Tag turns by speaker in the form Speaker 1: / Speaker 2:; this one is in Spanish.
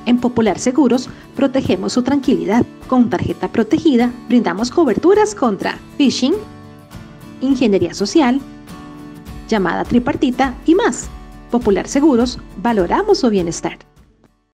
Speaker 1: En Popular Seguros protegemos su tranquilidad. Con tarjeta protegida brindamos coberturas contra phishing, ingeniería social, llamada tripartita y más. Popular Seguros, valoramos su bienestar.